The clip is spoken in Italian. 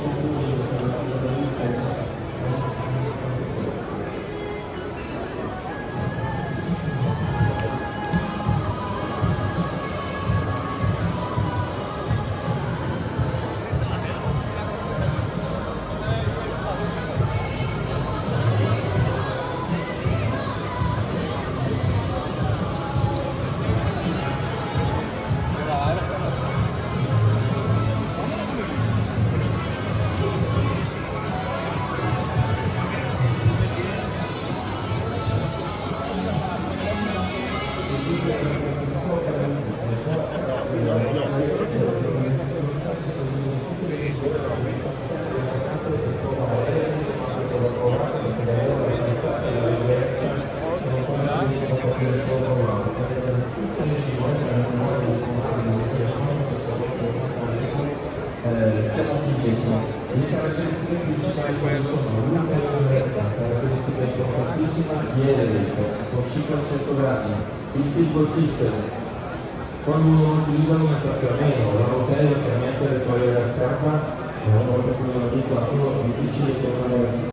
Le caratteristiche principali sono l'unica lunghezza, caratteristica importantissima di elettrico, con ciclo a 100 gradi, il filtro system. Quando uno utilizza un meno, la rotella per mettere fuori la scarpa, una volta che uno dico a uno difficile tornare